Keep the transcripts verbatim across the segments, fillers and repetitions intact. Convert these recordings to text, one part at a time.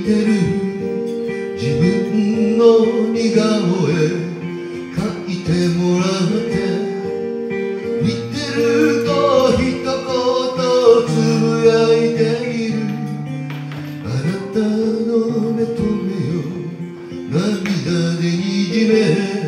てる自分の似顔絵描いてもらって似てると一言つぶやいているあなたの目と目を涙でにじめ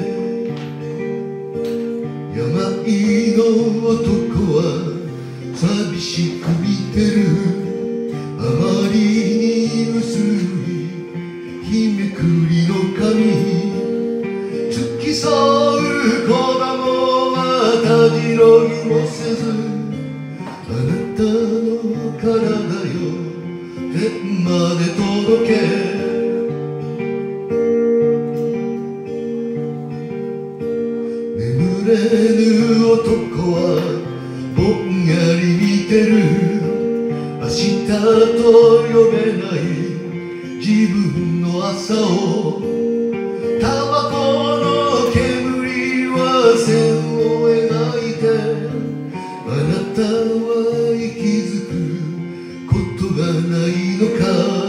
病の男は寂しく見てるあまりに薄い日めくりの髪付き添う子供はたじろぎもせずあなたの体よ天まで届け眠れぬ男はぼんやり見てる明日と呼べない自分の朝をタバコの煙は線を描いてあなたは息づくことがないのか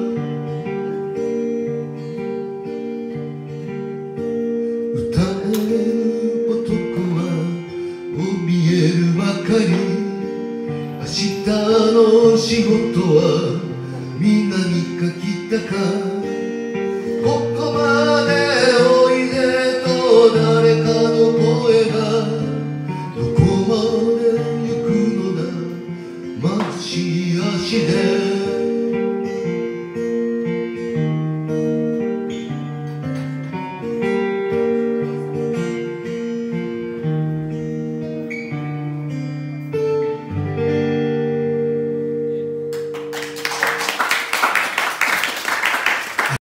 歌える男は怯えるばかり明日の仕事は南か北か